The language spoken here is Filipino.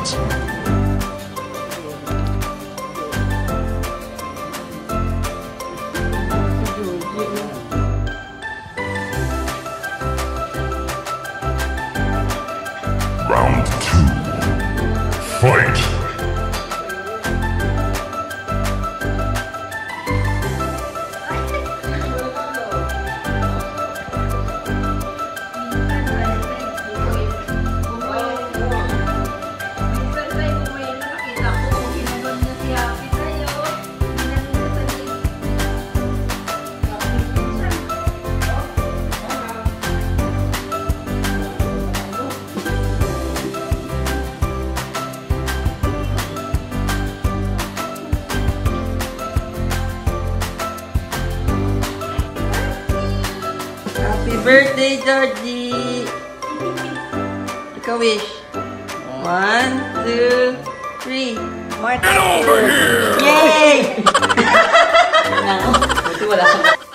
Round 2. Fight! Happy birthday, Georgie! Ikaw wish. 1, 2, 3. Mark. Get over here! Yay! Buti wala siyang